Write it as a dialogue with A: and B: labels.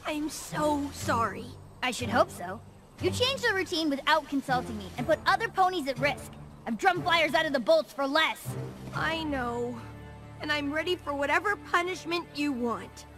A: I'm so sorry.
B: I should hope so. You changed the routine without consulting me and put other ponies at risk. I've drummed flyers out of the bolts for less.
A: I know. And I'm ready for whatever punishment you want.